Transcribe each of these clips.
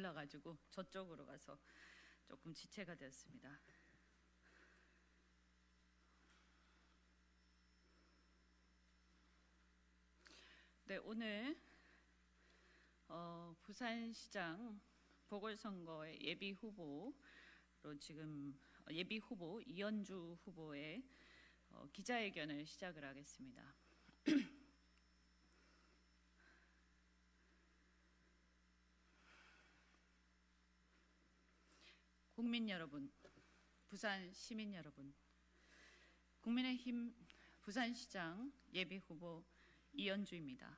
올라가지고 저쪽으로 가서 조금 지체가 되었습니다. 네, 오늘 부산시장 보궐선거의 예비 후보로 지금 예비 후보 이현주 후보의 기자회견을 시작을 하겠습니다. 국민 여러분, 부산 시민 여러분, 국민의힘 부산시장 예비 후보 이현주입니다.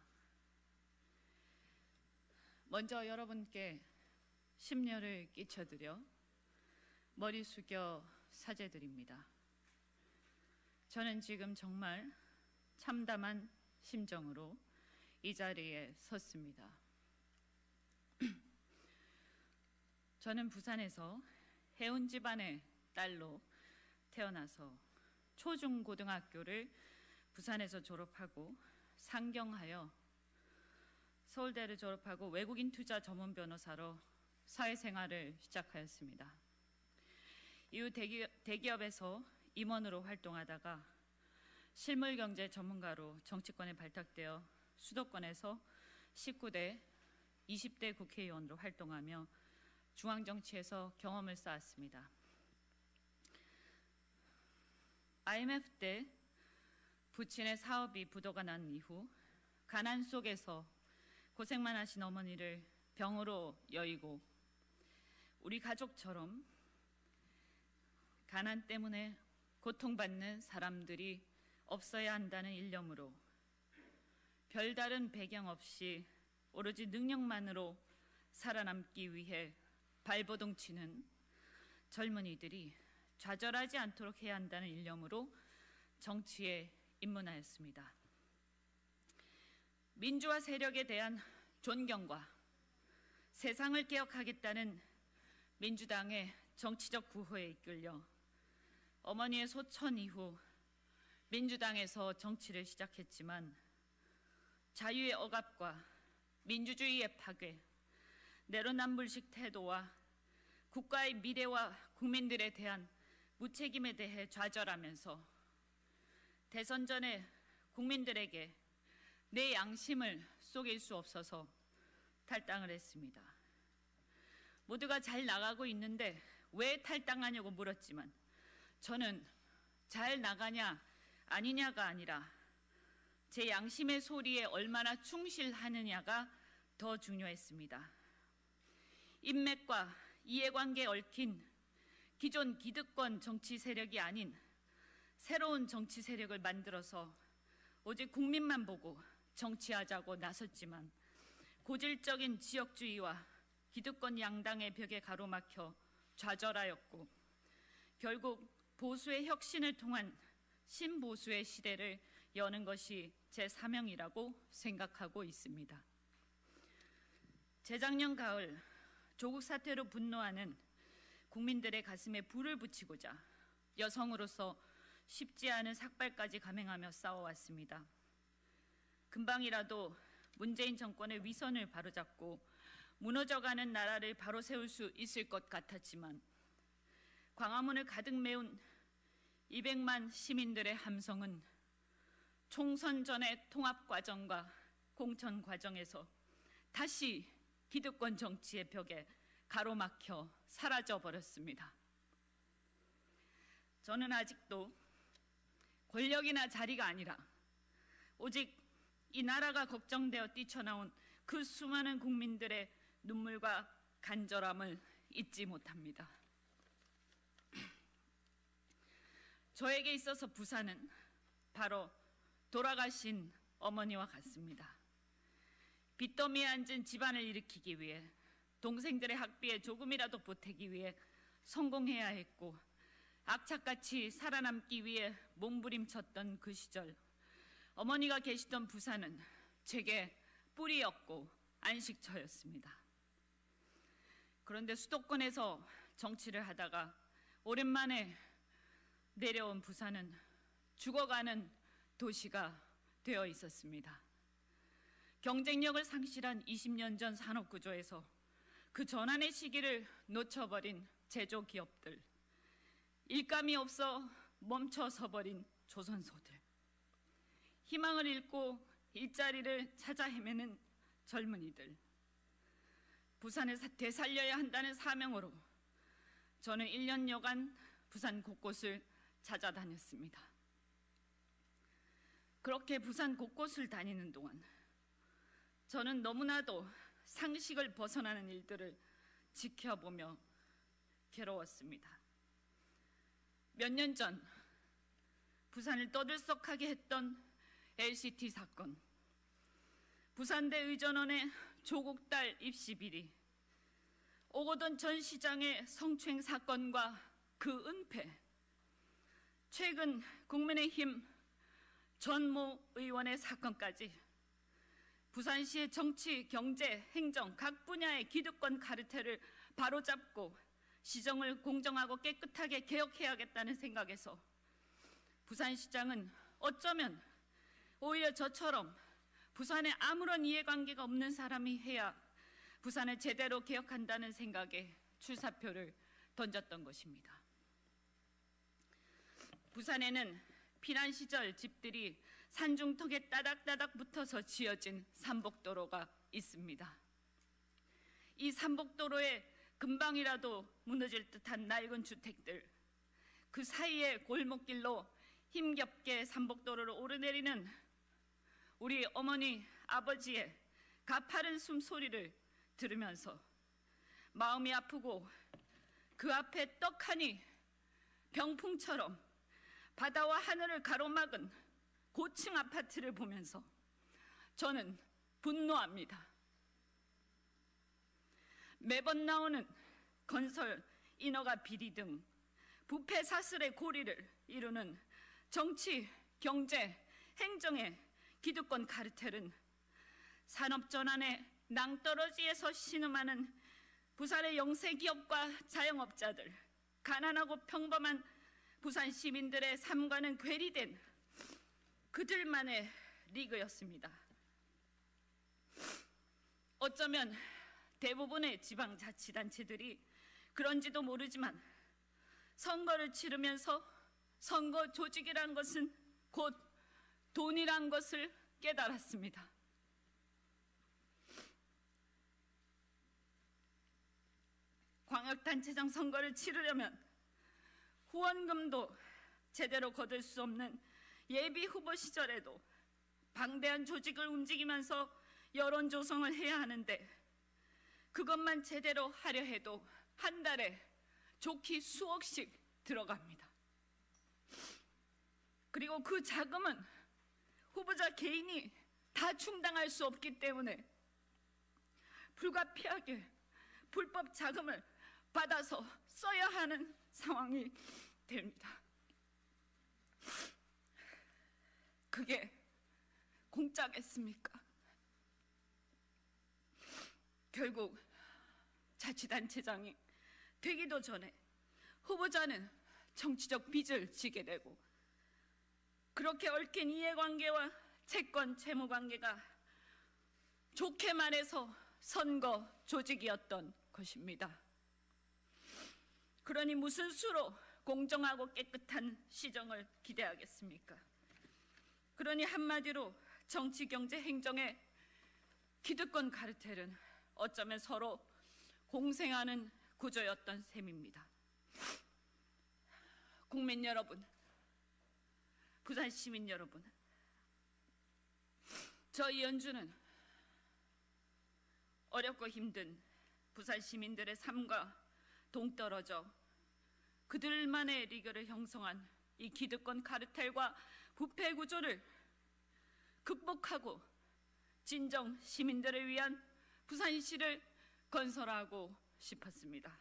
먼저 여러분께 심려를 끼쳐드려 머리 숙여 사죄드립니다. 저는 지금 정말 참담한 심정으로 이 자리에 섰습니다. 저는 부산에서 해운 집안의 딸로 태어나서 초중고등학교를 부산에서 졸업하고 상경하여 서울대를 졸업하고 외국인 투자 전문 변호사로 사회생활을 시작하였습니다. 이후 대기업에서 임원으로 활동하다가 실물경제 전문가로 정치권에 발탁되어 수도권에서 19대, 20대 국회의원으로 활동하며 중앙정치에서 경험을 쌓았습니다. IMF 때 부친의 사업이 부도가 난 이후 가난 속에서 고생만 하신 어머니를 병으로 여의고 우리 가족처럼 가난 때문에 고통받는 사람들이 없어야 한다는 일념으로 별다른 배경 없이 오로지 능력만으로 살아남기 위해 발버둥 치는 젊은이들이 좌절하지 않도록 해야 한다는 일념으로 정치에 입문하였습니다. 민주화 세력에 대한 존경과 세상을 개혁하겠다는 민주당의 정치적 구호에 이끌려 어머니의 소천 이후 민주당에서 정치를 시작했지만 자유의 억압과 민주주의의 파괴, 내로남불식 태도와 국가의 미래와 국민들에 대한 무책임에 대해 좌절하면서 대선 전에 국민들에게 내 양심을 속일 수 없어서 탈당을 했습니다. 모두가 잘 나가고 있는데 왜 탈당하냐고 물었지만 저는 잘 나가냐 아니냐가 아니라 제 양심의 소리에 얼마나 충실하느냐가 더 중요했습니다. 인맥과 이해관계에 얽힌 기존 기득권 정치 세력이 아닌 새로운 정치 세력을 만들어서 오직 국민만 보고 정치하자고 나섰지만 고질적인 지역주의와 기득권 양당의 벽에 가로막혀 좌절하였고 결국 보수의 혁신을 통한 신보수의 시대를 여는 것이 제 사명이라고 생각하고 있습니다. 재작년 가을 조국 사태로 분노하는 국민들의 가슴에 불을 붙이고자 여성으로서 쉽지 않은 삭발까지 감행하며 싸워왔습니다. 금방이라도 문재인 정권의 위선을 바로잡고 무너져가는 나라를 바로 세울 수 있을 것 같았지만 광화문을 가득 메운 200만 시민들의 함성은 총선 전의 통합 과정과 공천 과정에서 다시 기득권 정치의 벽에 가로막혀 사라져 버렸습니다. 저는 아직도 권력이나 자리가 아니라 오직 이 나라가 걱정되어 뛰쳐나온 그 수많은 국민들의 눈물과 간절함을 잊지 못합니다. 저에게 있어서 부산은 바로 돌아가신 어머니와 같습니다. 빚더미에 앉은 집안을 일으키기 위해 동생들의 학비에 조금이라도 보태기 위해 성공해야 했고 악착같이 살아남기 위해 몸부림쳤던 그 시절 어머니가 계시던 부산은 제게 뿌리였고 안식처였습니다. 그런데 수도권에서 정치를 하다가 오랜만에 내려온 부산은 죽어가는 도시가 되어 있었습니다. 경쟁력을 상실한 20년 전 산업구조에서 그 전환의 시기를 놓쳐버린 제조기업들, 일감이 없어 멈춰서버린 조선소들, 희망을 잃고 일자리를 찾아 헤매는 젊은이들, 부산을 되살려야 한다는 사명으로 저는 1년여간 부산 곳곳을 찾아다녔습니다. 그렇게 부산 곳곳을 다니는 동안 저는 너무나도 상식을 벗어나는 일들을 지켜보며 괴로웠습니다. 몇 년 전 부산을 떠들썩하게 했던 LCT 사건, 부산대 의전원의 조국 딸 입시 비리, 오거돈 전 시장의 성추행 사건과 그 은폐, 최근 국민의힘 전모 의원의 사건까지 부산시의 정치, 경제, 행정 각 분야의 기득권 카르텔을 바로잡고 시정을 공정하고 깨끗하게 개혁해야겠다는 생각에서 부산시장은 어쩌면 오히려 저처럼 부산에 아무런 이해관계가 없는 사람이 해야 부산을 제대로 개혁한다는 생각에 출사표를 던졌던 것입니다. 부산에는 피난 시절 집들이 산중턱에 따닥따닥 붙어서 지어진 산복도로가 있습니다. 이 산복도로에 금방이라도 무너질 듯한 낡은 주택들, 그 사이에 골목길로 힘겹게 산복도로를 오르내리는 우리 어머니, 아버지의 가파른 숨소리를 들으면서 마음이 아프고 그 앞에 떡하니 병풍처럼 바다와 하늘을 가로막은 고층 아파트를 보면서 저는 분노합니다. 매번 나오는 건설 인허가 비리 등 부패 사슬의 고리를 이루는 정치, 경제, 행정의 기득권 카르텔은 산업전환의 낭떠러지에서 신음하는 부산의 영세기업과 자영업자들, 가난하고 평범한 부산 시민들의 삶과는 괴리된 그들만의 리그였습니다. 어쩌면 대부분의 지방자치단체들이 그런지도 모르지만 선거를 치르면서 선거 조직이란 것은 곧 돈이란 것을 깨달았습니다. 광역단체장 선거를 치르려면 후원금도 제대로 거둘 수 없는 예비 후보 시절에도 방대한 조직을 움직이면서 여론 조성을 해야 하는데 그것만 제대로 하려 해도 한 달에 좋게 수억씩 들어갑니다. 그리고 그 자금은 후보자 개인이 다 충당할 수 없기 때문에 불가피하게 불법 자금을 받아서 써야 하는 상황이 됩니다. 그게 공짜겠습니까? 결국 자치단체장이 되기도 전에 후보자는 정치적 빚을 지게 되고 그렇게 얽힌 이해관계와 채권 채무관계가 좋게 말해서 선거 조직이었던 것입니다. 그러니 무슨 수로 공정하고 깨끗한 시정을 기대하겠습니까? 그러니 한마디로 정치, 경제, 행정의 기득권 카르텔은 어쩌면 서로 공생하는 구조였던 셈입니다. 국민 여러분, 부산 시민 여러분, 저 이현주는 어렵고 힘든 부산 시민들의 삶과 동떨어져 그들만의 리그를 형성한 이 기득권 카르텔과 부패 구조를 극복하고 진정 시민들을 위한 부산시를 건설하고 싶었습니다.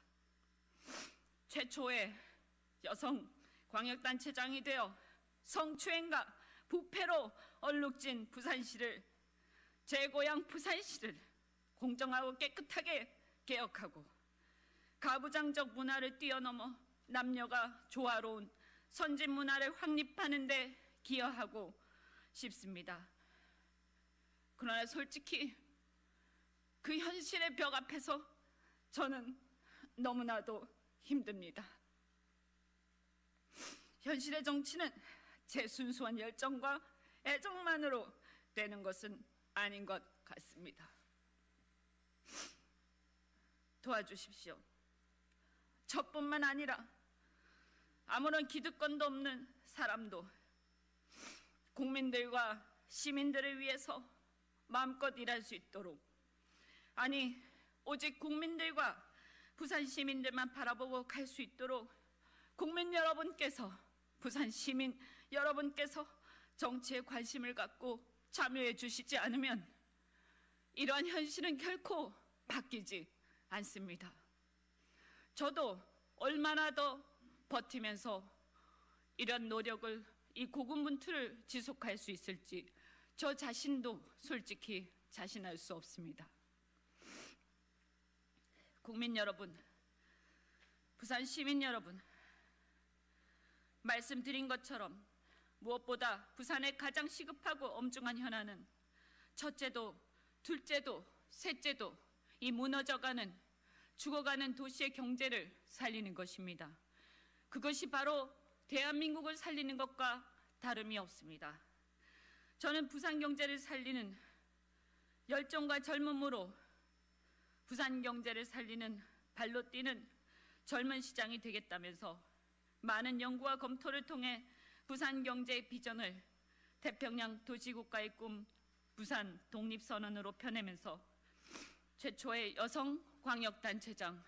최초의 여성 광역단체장이 되어 성추행과 부패로 얼룩진 부산시를, 제 고향 부산시를 공정하고 깨끗하게 개혁하고 가부장적 문화를 뛰어넘어 남녀가 조화로운 선진 문화를 확립하는 데 기여하고 싶습니다. 그러나 솔직히 그 현실의 벽 앞에서 저는 너무나도 힘듭니다. 현실의 정치는 제 순수한 열정과 애정만으로 되는 것은 아닌 것 같습니다. 도와주십시오. 저뿐만 아니라 아무런 기득권도 없는 사람도 국민들과 시민들을 위해서 마음껏 일할 수 있도록, 아니 오직 국민들과 부산 시민들만 바라보고 갈 수 있도록 국민 여러분께서, 부산 시민 여러분께서 정치에 관심을 갖고 참여해 주시지 않으면 이러한 현실은 결코 바뀌지 않습니다. 저도 얼마나 더 버티면서 이런 노력을, 이 고군분투를 지속할 수 있을지 저 자신도 솔직히 자신할 수 없습니다. 국민 여러분, 부산 시민 여러분, 말씀드린 것처럼 무엇보다 부산의 가장 시급하고 엄중한 현안은 첫째도 둘째도 셋째도 이 무너져가는, 죽어가는 도시의 경제를 살리는 것입니다. 그것이 바로 대한민국을 살리는 것과 다름이 없습니다. 저는 부산 경제를 살리는 열정과 젊음으로 부산 경제를 살리는 발로 뛰는 젊은 시장이 되겠다면서 많은 연구와 검토를 통해 부산 경제의 비전을 태평양 도시국가의 꿈 부산 독립선언으로 펴내면서 최초의 여성 광역단체장,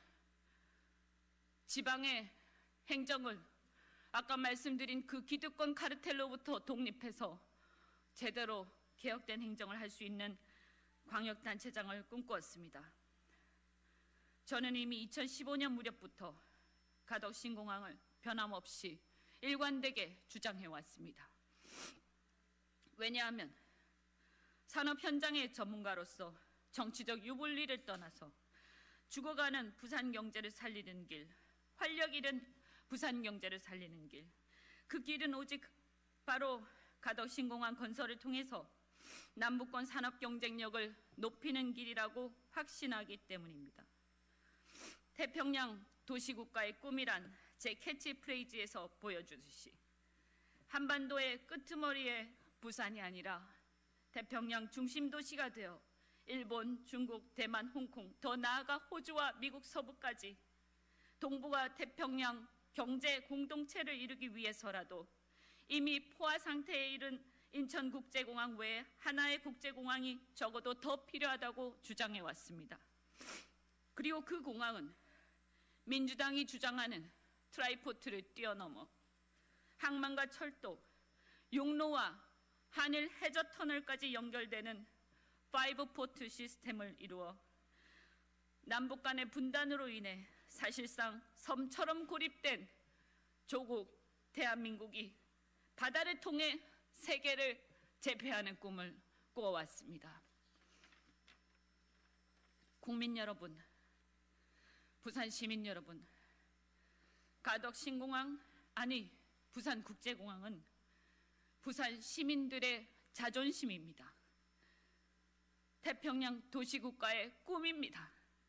지방의 행정을 아까 말씀드린 그 기득권 카르텔로부터 독립해서 제대로 개혁된 행정을 할 수 있는 광역단체장을 꿈꾸었습니다. 저는 이미 2015년 무렵부터 가덕신공항을 변함없이 일관되게 주장해왔습니다. 왜냐하면 산업 현장의 전문가로서 정치적 유불리를 떠나서 죽어가는 부산 경제를 살리는 길, 활력 잃은 부산 경제를 살리는 길, 그 길은 오직 바로 가덕신공항 건설을 통해서 남북권 산업 경쟁력을 높이는 길이라고 확신하기 때문입니다. 태평양 도시국가의 꿈이란 제 캐치프레이즈에서 보여주듯이 한반도의 끄트머리에 부산이 아니라 태평양 중심 도시가 되어 일본, 중국, 대만, 홍콩, 더 나아가 호주와 미국 서부까지 동북아 태평양 경제 공동체를 이루기 위해서라도 이미 포화 상태에 이른 인천국제공항 외에 하나의 국제공항이 적어도 더 필요하다고 주장해 왔습니다. 그리고 그 공항은 민주당이 주장하는 트라이포트를 뛰어넘어 항만과 철도, 용로와 한일 해저 터널까지 연결되는 5포트 시스템을 이루어 남북 간의 분단으로 인해 사실상 섬처럼 고립된 조국 대한민국이 바다를 통해 세계를 제패하는 꿈을 꾸어왔습니다. 국민 여러분, 부산 시민 여러분, 가덕신공항, 아니 부산국제공항은 부산 시민들의 자존심입니다. 태평양 도시국가의 꿈입니다.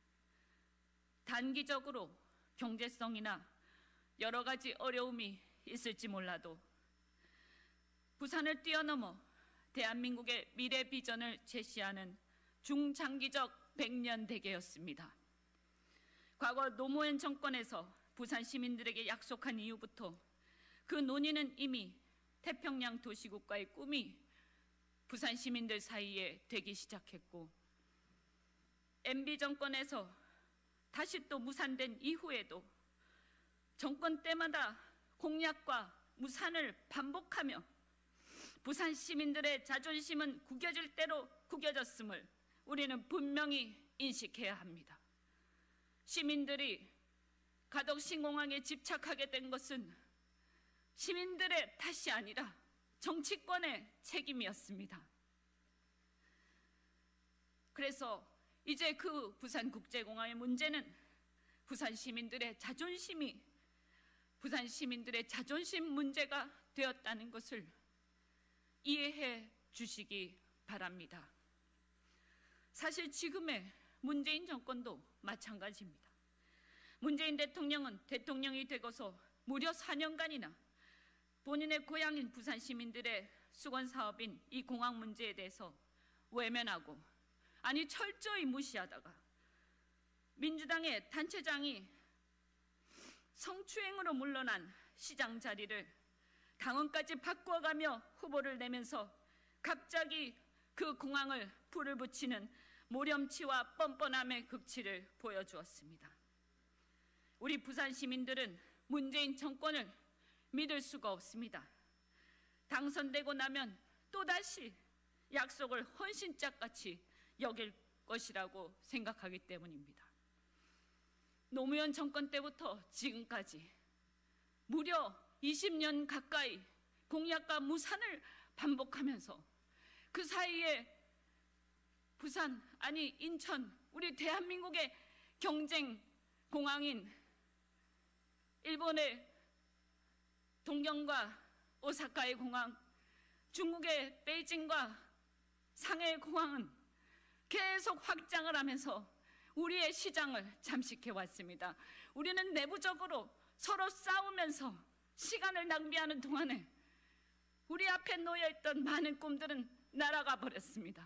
단기적으로 경제성이나 여러 가지 어려움이 있을지 몰라도 부산을 뛰어넘어 대한민국의 미래 비전을 제시하는 중장기적 100년 대계였습니다. 과거 노무현 정권에서 부산 시민들에게 약속한 이후부터 그 논의는 이미 태평양 도시국가의 꿈이 부산 시민들 사이에 되기 시작했고, MB 정권에서 다시 또 무산된 이후에도 정권 때마다 공약과 무산을 반복하며 부산 시민들의 자존심은 구겨질 대로 구겨졌음을 우리는 분명히 인식해야 합니다. 시민들이 가덕신공항에 집착하게 된 것은 시민들의 탓이 아니라 정치권의 책임이었습니다. 그래서 이제 그 부산국제공항의 문제는 부산 시민들의 자존심 문제가 되었다는 것을 이해해 주시기 바랍니다. 사실 지금의 문재인 정권도 마찬가지입니다. 문재인 대통령은 대통령이 되고서 무려 4년간이나 본인의 고향인 부산 시민들의 수건 사업인 이 공항 문제에 대해서 외면하고, 아니 철저히 무시하다가 민주당의 단체장이 성추행으로 물러난 시장 자리를 당원까지 바꿔가며 후보를 내면서 갑자기 그 공항을 불을 붙이는 모렴치와 뻔뻔함의 극치를 보여주었습니다. 우리 부산 시민들은 문재인 정권을 믿을 수가 없습니다. 당선되고 나면 또다시 약속을 헌신짝같이 여길 것이라고 생각하기 때문입니다. 노무현 정권 때부터 지금까지 무려 20년 가까이 공약과 무산을 반복하면서 그 사이에 부산, 아니 인천, 우리 대한민국의 경쟁 공항인 일본의 동경과 오사카의 공항, 중국의 베이징과 상해의 공항은 계속 확장을 하면서 우리의 시장을 잠식해 왔습니다. 우리는 내부적으로 서로 싸우면서 시간을 낭비하는 동안에 우리 앞에 놓여있던 많은 꿈들은 날아가 버렸습니다.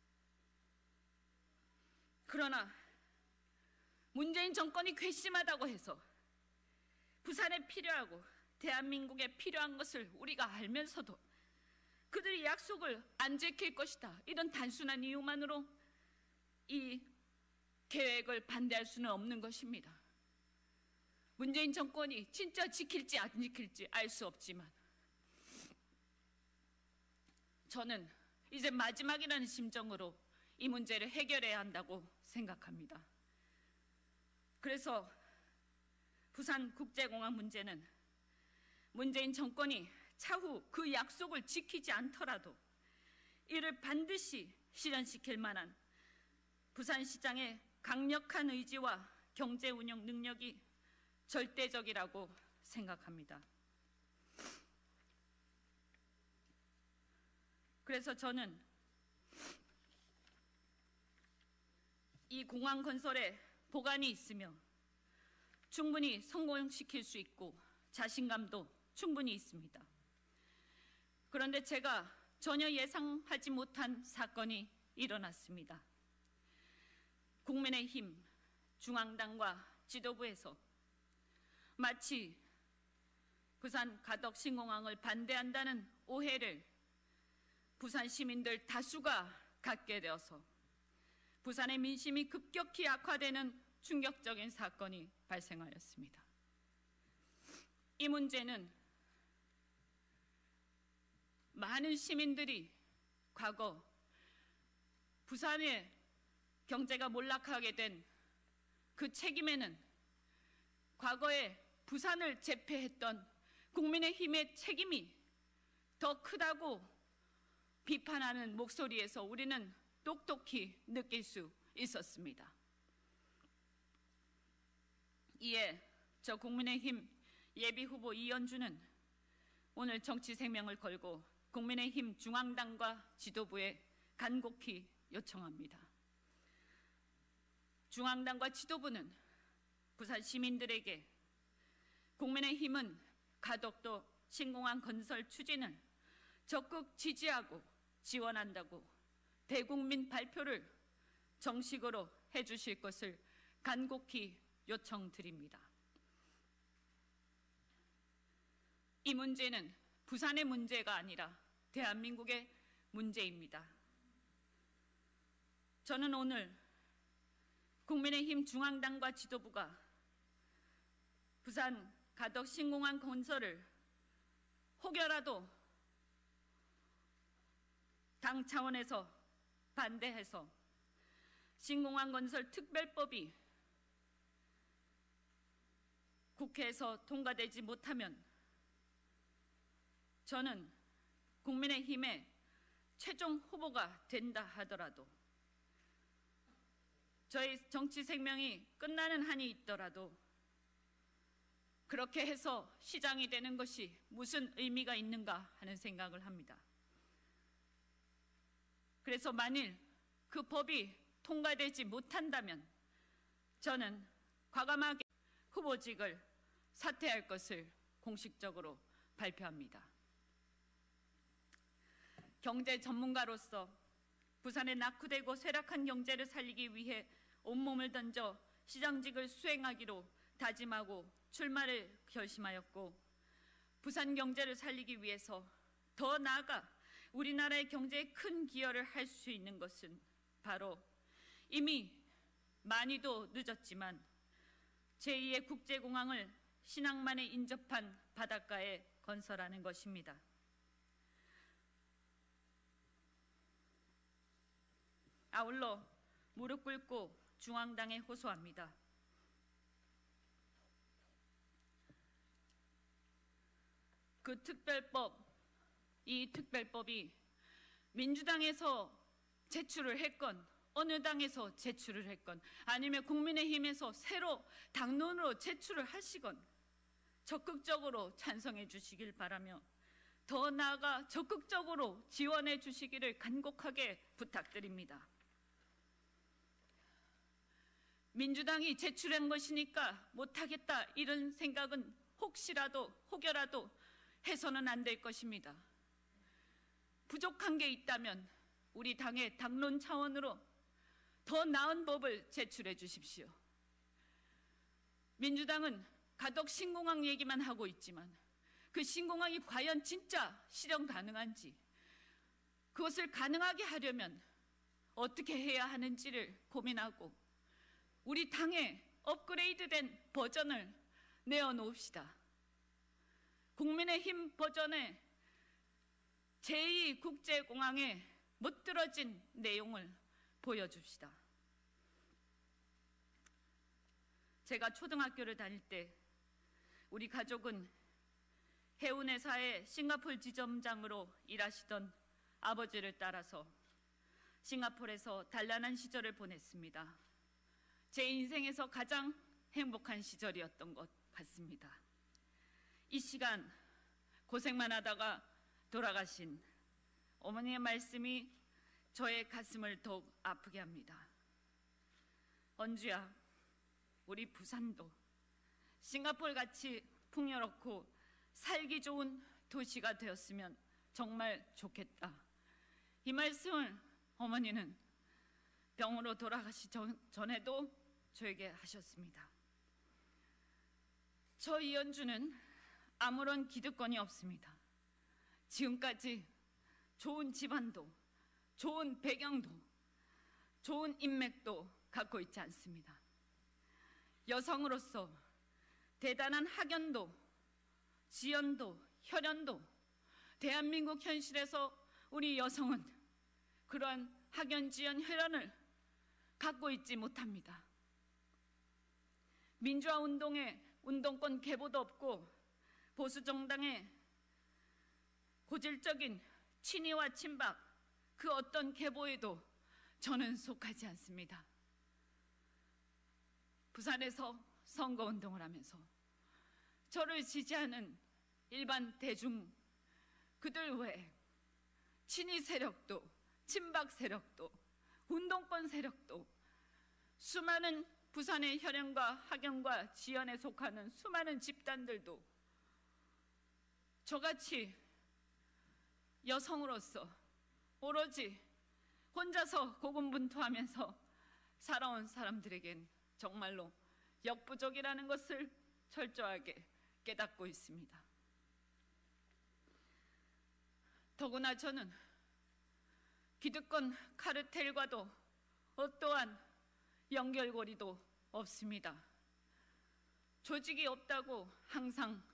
그러나 문재인 정권이 괘씸하다고 해서 부산에 필요하고 대한민국에 필요한 것을 우리가 알면서도 그들이 약속을 안 지킬 것이다, 이런 단순한 이유만으로 이 계획을 반대할 수는 없는 것입니다. 문재인 정권이 진짜 지킬지 안 지킬지 알 수 없지만 저는 이제 마지막이라는 심정으로 이 문제를 해결해야 한다고 생각합니다. 그래서 부산국제공항 문제는 문재인 정권이 차후 그 약속을 지키지 않더라도 이를 반드시 실현시킬 만한 부산시장의 강력한 의지와 경제 운영 능력이 절대적이라고 생각합니다. 그래서 저는 이 공항 건설에 보관이 있으며 충분히 성공시킬 수 있고 자신감도 충분히 있습니다. 그런데 제가 전혀 예상하지 못한 사건이 일어났습니다. 국민의힘 중앙당과 지도부에서 마치 부산 가덕 신공항을 반대한다는 오해를 부산 시민들 다수가 갖게 되어서 부산의 민심이 급격히 악화되는 충격적인 사건이 발생하였습니다. 이 문제는 많은 시민들이 과거 부산의 경제가 몰락하게 된 그 책임에는 과거에 부산을 제패했던 국민의힘의 책임이 더 크다고 비판하는 목소리에서 우리는 똑똑히 느낄 수 있었습니다. 이에 저 국민의힘 예비후보 이현주는 오늘 정치생명을 걸고 국민의힘 중앙당과 지도부에 간곡히 요청합니다. 중앙당과 지도부는 부산 시민들에게 국민의힘은 가덕도 신공항 건설 추진을 적극 지지하고 지원한다고 대국민 발표를 정식으로 해주실 것을 간곡히 요청드립니다. 이 문제는 부산의 문제가 아니라 대한민국의 문제입니다. 저는 오늘 국민의힘 중앙당과 지도부가 부산 가덕 신공항 건설을 혹여라도 당 차원에서 반대해서 신공항 건설 특별법이 국회에서 통과되지 못하면 저는 국민의힘의 최종 후보가 된다 하더라도 저희 정치 생명이 끝나는 한이 있더라도 그렇게 해서 시장이 되는 것이 무슨 의미가 있는가 하는 생각을 합니다. 그래서 만일 그 법이 통과되지 못한다면 저는 과감하게 후보직을 사퇴할 것을 공식적으로 발표합니다. 경제 전문가로서 부산의 낙후되고 쇠락한 경제를 살리기 위해 온몸을 던져 시장직을 수행하기로 다짐하고 출마를 결심하였고, 부산 경제를 살리기 위해서 더 나아가 우리나라의 경제에 큰 기여를 할 수 있는 것은 바로 이미 많이도 늦었지만 제2의 국제공항을 신항만에 인접한 바닷가에 건설하는 것입니다. 아울러 무릎 꿇고 중앙당에 호소합니다. 이 특별법이 민주당에서 제출을 했건 어느 당에서 제출을 했건 아니면 국민의힘에서 새로 당론으로 제출을 하시건 적극적으로 찬성해 주시길 바라며, 더 나아가 적극적으로 지원해 주시기를 간곡하게 부탁드립니다. 민주당이 제출한 것이니까 못하겠다 이런 생각은 혹여라도 해서는 안 될 것입니다. 부족한 게 있다면 우리 당의 당론 차원으로 더 나은 법을 제출해 주십시오. 민주당은 가덕 신공항 얘기만 하고 있지만 그 신공항이 과연 진짜 실현 가능한지, 그것을 가능하게 하려면 어떻게 해야 하는지를 고민하고 우리 당의 업그레이드된 버전을 내어놓읍시다. 국민의힘 버전의 제2국제공항에 못들어진 내용을 보여줍시다. 제가 초등학교를 다닐 때 우리 가족은 해운회사의 싱가포르 지점장으로 일하시던 아버지를 따라서 싱가포르에서 단란한 시절을 보냈습니다. 제 인생에서 가장 행복한 시절이었던 것 같습니다. 이 시간 고생만 하다가 돌아가신 어머니의 말씀이 저의 가슴을 더욱 아프게 합니다. 언주야, 우리 부산도 싱가포르같이 풍요롭고 살기 좋은 도시가 되었으면 정말 좋겠다. 이 말씀을 어머니는 병으로 돌아가시기 전에도 저에게 하셨습니다. 저 이연주는 아무런 기득권이 없습니다. 지금까지 좋은 집안도, 좋은 배경도, 좋은 인맥도 갖고 있지 않습니다. 여성으로서 대단한 학연도, 지연도, 혈연도, 대한민국 현실에서 우리 여성은 그러한 학연, 지연, 혈연을 갖고 있지 못합니다. 민주화 운동에 운동권 계보도 없고 보수 정당의 고질적인 친이와 친박 그 어떤 계보에도 저는 속하지 않습니다. 부산에서 선거운동을 하면서 저를 지지하는 일반 대중 그들 외에 친이 세력도 친박 세력도 운동권 세력도 수많은 부산의 혈연과 학연과 지연에 속하는 수많은 집단들도 저같이 여성으로서 오로지 혼자서 고군분투하면서 살아온 사람들에겐 정말로 역부족이라는 것을 철저하게 깨닫고 있습니다. 더구나 저는 기득권 카르텔과도 어떠한 연결고리도 없습니다. 조직이 없다고 항상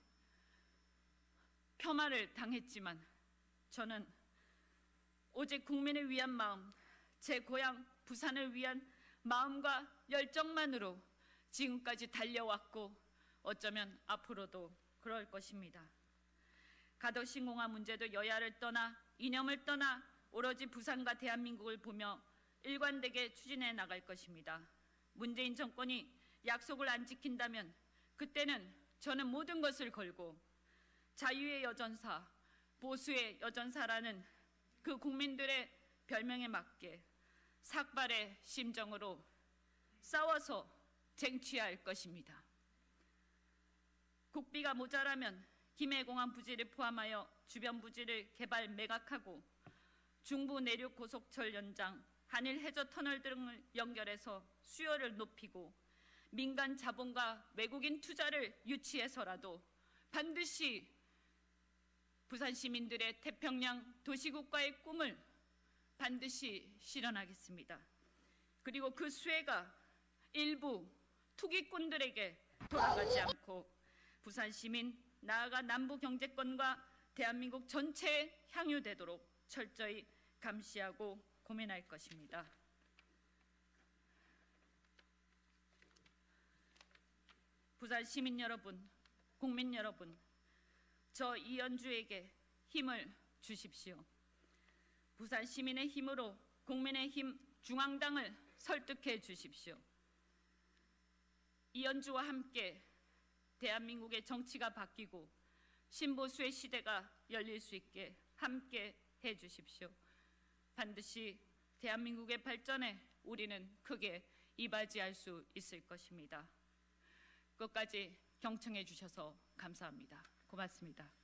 폄하를 당했지만 저는 오직 국민을 위한 마음, 제 고향 부산을 위한 마음과 열정만으로 지금까지 달려왔고 어쩌면 앞으로도 그럴 것입니다. 가덕 신공항 문제도 여야를 떠나 이념을 떠나 오로지 부산과 대한민국을 보며 일관되게 추진해 나갈 것입니다. 문재인 정권이 약속을 안 지킨다면 그때는 저는 모든 것을 걸고 자유의 여전사, 보수의 여전사라는 그 국민들의 별명에 맞게 삭발의 심정으로 싸워서 쟁취할 것입니다. 국비가 모자라면 김해공항 부지를 포함하여 주변 부지를 개발 매각하고 중부 내륙 고속철 연장, 한일 해저 터널 등을 연결해서 수요를 높이고 민간 자본과 외국인 투자를 유치해서라도 반드시 부산 시민들의 태평양 도시국가의 꿈을 반드시 실현하겠습니다. 그리고 그 수혜가 일부 투기꾼들에게 돌아가지 않고 부산 시민, 나아가 남부 경제권과 대한민국 전체에 향유되도록 철저히 감시하고 고민할 것입니다. 부산 시민 여러분, 국민 여러분, 저 이현주에게 힘을 주십시오. 부산 시민의 힘으로 국민의힘 중앙당을 설득해 주십시오. 이현주와 함께 대한민국의 정치가 바뀌고 신보수의 시대가 열릴 수 있게 함께 해 주십시오. 반드시 대한민국의 발전에 우리는 크게 이바지할 수 있을 것입니다. 끝까지 경청해 주셔서 감사합니다. 고맙습니다.